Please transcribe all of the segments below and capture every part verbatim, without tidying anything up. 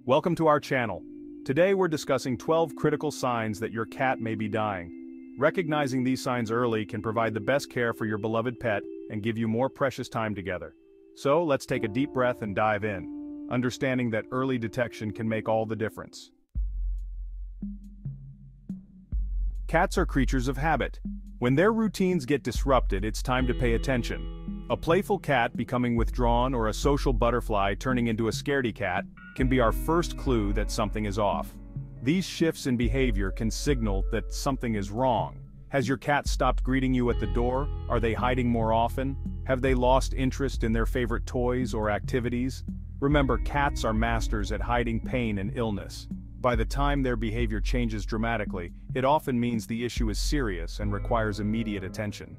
Welcome to our channel. Today we're discussing twelve critical signs that your cat may be dying. Recognizing these signs early can provide the best care for your beloved pet and give you more precious time together. So let's take a deep breath and dive in, understanding that early detection can make all the difference. Cats are creatures of habit. When their routines get disrupted, it's time to pay attention. A playful cat becoming withdrawn or a social butterfly turning into a scaredy cat can be our first clue that something is off. These shifts in behavior can signal that something is wrong. Has your cat stopped greeting you at the door? Are they hiding more often? Have they lost interest in their favorite toys or activities? Remember, cats are masters at hiding pain and illness. By the time their behavior changes dramatically, it often means the issue is serious and requires immediate attention.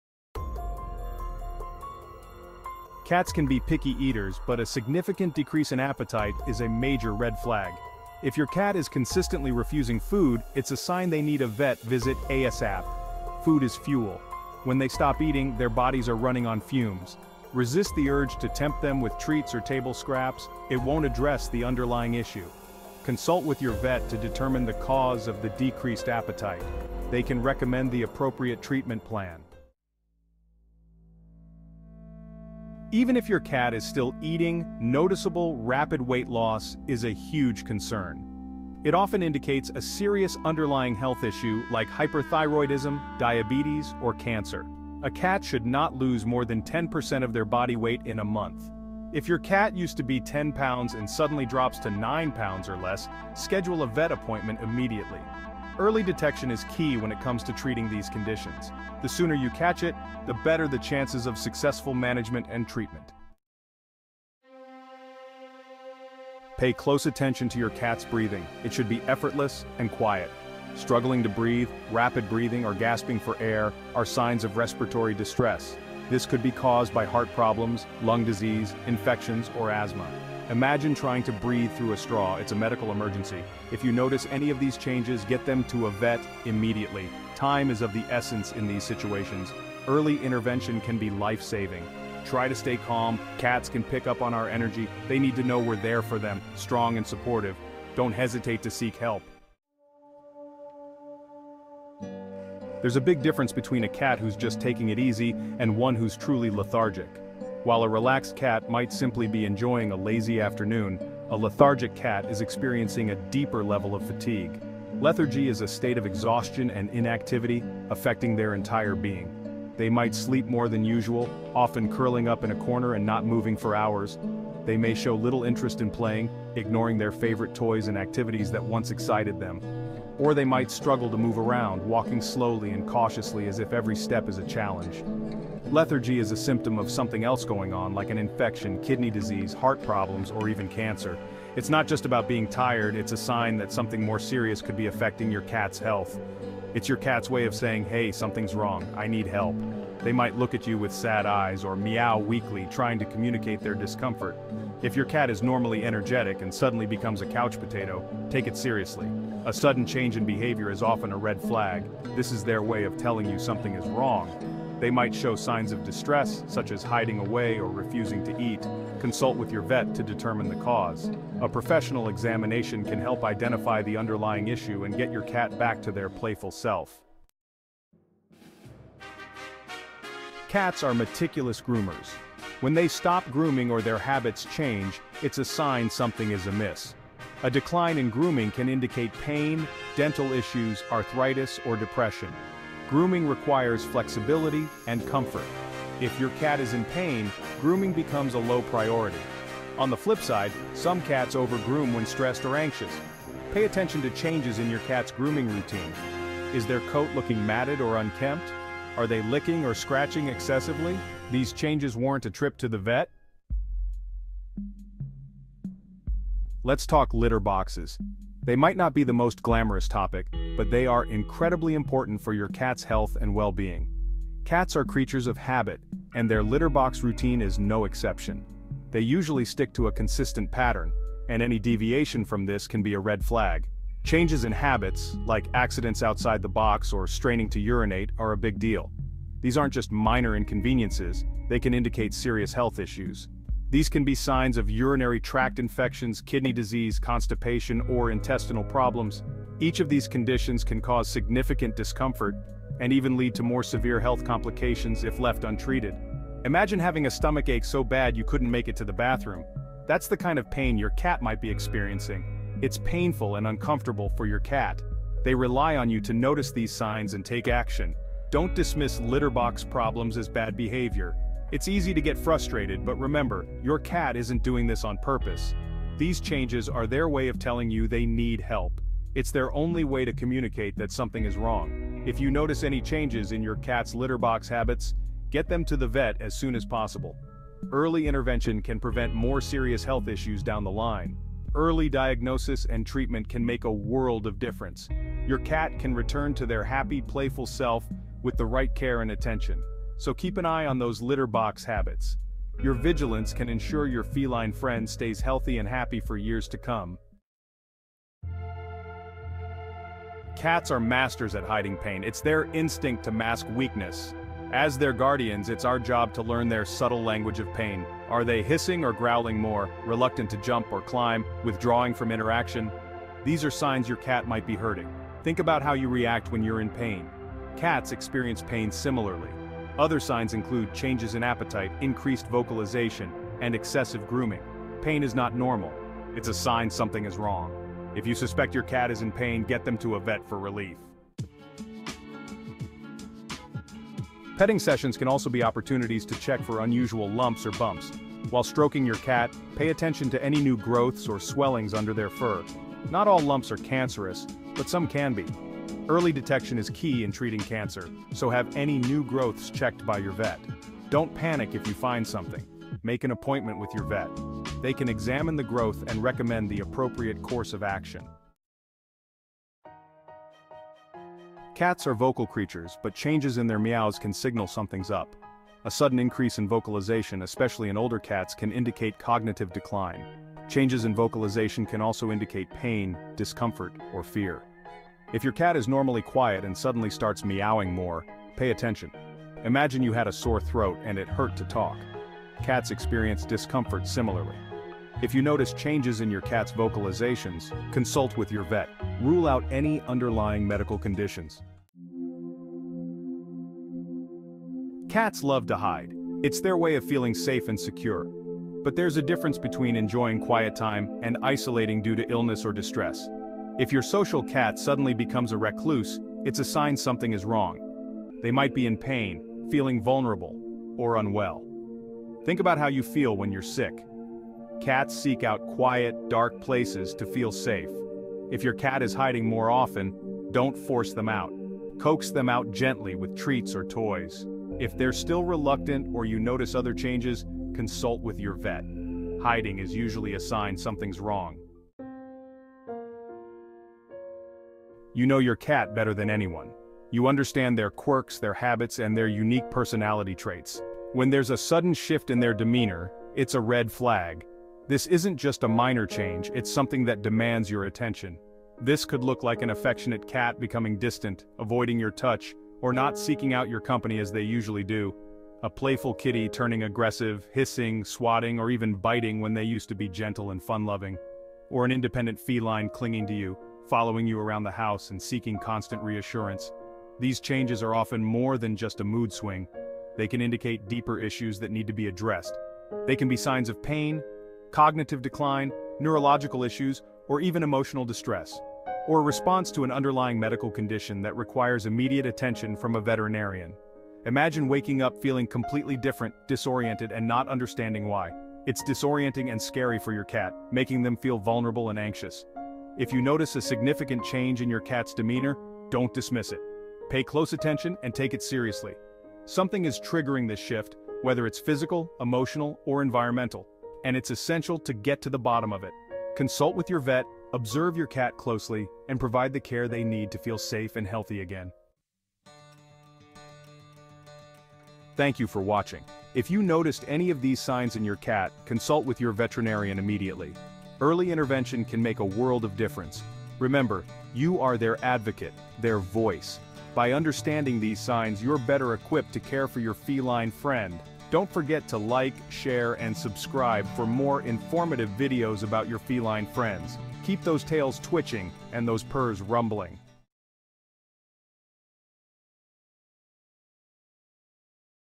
Cats can be picky eaters, but a significant decrease in appetite is a major red flag. If your cat is consistently refusing food, it's a sign they need a vet visit ASAP. Food is fuel. When they stop eating, their bodies are running on fumes. Resist the urge to tempt them with treats or table scraps. It won't address the underlying issue. Consult with your vet to determine the cause of the decreased appetite. They can recommend the appropriate treatment plan. Even if your cat is still eating, noticeable rapid weight loss is a huge concern. It often indicates a serious underlying health issue like hyperthyroidism, diabetes, or cancer. A cat should not lose more than ten percent of their body weight in a month. If your cat used to be ten pounds and suddenly drops to nine pounds or less, schedule a vet appointment immediately. Early detection is key when it comes to treating these conditions. The sooner you catch it, the better the chances of successful management and treatment. Pay close attention to your cat's breathing. It should be effortless and quiet. Struggling to breathe, rapid breathing, or gasping for air are signs of respiratory distress. This could be caused by heart problems, lung disease, infections, or asthma. Imagine trying to breathe through a straw. It's a medical emergency. If you notice any of these changes, get them to a vet immediately. Time is of the essence in these situations. Early intervention can be life-saving. Try to stay calm. Cats can pick up on our energy. They need to know we're there for them, strong and supportive. Don't hesitate to seek help. There's a big difference between a cat who's just taking it easy and one who's truly lethargic. While a relaxed cat might simply be enjoying a lazy afternoon, a lethargic cat is experiencing a deeper level of fatigue. Lethargy is a state of exhaustion and inactivity, affecting their entire being. They might sleep more than usual, often curling up in a corner and not moving for hours. They may show little interest in playing, ignoring their favorite toys and activities that once excited them. Or they might struggle to move around, walking slowly and cautiously as if every step is a challenge. Lethargy is a symptom of something else going on, like an infection, kidney disease, heart problems, or even cancer. It's not just about being tired, it's a sign that something more serious could be affecting your cat's health. It's your cat's way of saying, hey, something's wrong, I need help. They might look at you with sad eyes or meow weakly, trying to communicate their discomfort. If your cat is normally energetic and suddenly becomes a couch potato, take it seriously. A sudden change in behavior is often a red flag. This is their way of telling you something is wrong. They might show signs of distress, such as hiding away or refusing to eat. Consult with your vet to determine the cause. A professional examination can help identify the underlying issue and get your cat back to their playful self. Cats are meticulous groomers. When they stop grooming or their habits change, it's a sign something is amiss. A decline in grooming can indicate pain, dental issues, arthritis, or depression. Grooming requires flexibility and comfort. If your cat is in pain, grooming becomes a low priority. On the flip side, some cats overgroom when stressed or anxious. Pay attention to changes in your cat's grooming routine. Is their coat looking matted or unkempt? Are they licking or scratching excessively? These changes warrant a trip to the vet. Let's talk litter boxes. They might not be the most glamorous topic, but they are incredibly important for your cat's health and well-being. Cats are creatures of habit, and their litter box routine is no exception. They usually stick to a consistent pattern, and any deviation from this can be a red flag. Changes in habits, like accidents outside the box or straining to urinate, are a big deal. These aren't just minor inconveniences, they can indicate serious health issues. These can be signs of urinary tract infections, kidney disease, constipation, or intestinal problems. Each of these conditions can cause significant discomfort and even lead to more severe health complications if left untreated. Imagine having a stomach ache so bad you couldn't make it to the bathroom. That's the kind of pain your cat might be experiencing. It's painful and uncomfortable for your cat. They rely on you to notice these signs and take action. Don't dismiss litter box problems as bad behavior. It's easy to get frustrated, but remember, your cat isn't doing this on purpose. These changes are their way of telling you they need help. It's their only way to communicate that something is wrong. If you notice any changes in your cat's litter box habits, get them to the vet as soon as possible. Early intervention can prevent more serious health issues down the line. Early diagnosis and treatment can make a world of difference. Your cat can return to their happy, playful self with the right care and attention. So keep an eye on those litter box habits. Your vigilance can ensure your feline friend stays healthy and happy for years to come. Cats are masters at hiding pain. It's their instinct to mask weakness. As their guardians, it's our job to learn their subtle language of pain. Are they hissing or growling more, reluctant to jump or climb, withdrawing from interaction? These are signs your cat might be hurting. Think about how you react when you're in pain. Cats experience pain similarly. Other signs include changes in appetite, increased vocalization, and excessive grooming. Pain is not normal. It's a sign something is wrong. If you suspect your cat is in pain, get them to a vet for relief. Petting sessions can also be opportunities to check for unusual lumps or bumps. While stroking your cat, pay attention to any new growths or swellings under their fur. Not all lumps are cancerous, but some can be. Early detection is key in treating cancer, so have any new growths checked by your vet. Don't panic if you find something. Make an appointment with your vet. They can examine the growth and recommend the appropriate course of action. Cats are vocal creatures, but changes in their meows can signal something's up. A sudden increase in vocalization, especially in older cats, can indicate cognitive decline. Changes in vocalization can also indicate pain, discomfort, or fear. If your cat is normally quiet and suddenly starts meowing more, pay attention. Imagine you had a sore throat and it hurt to talk. Cats experience discomfort similarly. If you notice changes in your cat's vocalizations, consult with your vet. Rule out any underlying medical conditions. Cats love to hide. It's their way of feeling safe and secure. But there's a difference between enjoying quiet time and isolating due to illness or distress. If your social cat suddenly becomes a recluse, it's a sign something is wrong. They might be in pain, feeling vulnerable, or unwell. Think about how you feel when you're sick. Cats seek out quiet, dark places to feel safe. If your cat is hiding more often, don't force them out. Coax them out gently with treats or toys. If they're still reluctant or you notice other changes, consult with your vet. Hiding is usually a sign something's wrong. You know your cat better than anyone. You understand their quirks, their habits, and their unique personality traits. When there's a sudden shift in their demeanor, it's a red flag. This isn't just a minor change, it's something that demands your attention. This could look like an affectionate cat becoming distant, avoiding your touch, or not seeking out your company as they usually do. A playful kitty turning aggressive, hissing, swatting, or even biting when they used to be gentle and fun-loving. Or an independent feline clinging to you, following you around the house and seeking constant reassurance. These changes are often more than just a mood swing. They can indicate deeper issues that need to be addressed. They can be signs of pain, cognitive decline, neurological issues, or even emotional distress, or a response to an underlying medical condition that requires immediate attention from a veterinarian. Imagine waking up feeling completely different, disoriented, and not understanding why. It's disorienting and scary for your cat, making them feel vulnerable and anxious. If you notice a significant change in your cat's demeanor, don't dismiss it. Pay close attention and take it seriously. Something is triggering this shift, whether it's physical, emotional, or environmental, and it's essential to get to the bottom of it. Consult with your vet, observe your cat closely, and provide the care they need to feel safe and healthy again. Thank you for watching. If you noticed any of these signs in your cat, consult with your veterinarian immediately. Early intervention can make a world of difference. Remember, you are their advocate, their voice. By understanding these signs, you're better equipped to care for your feline friend. Don't forget to like, share, and subscribe for more informative videos about your feline friends. Keep those tails twitching and those purrs rumbling.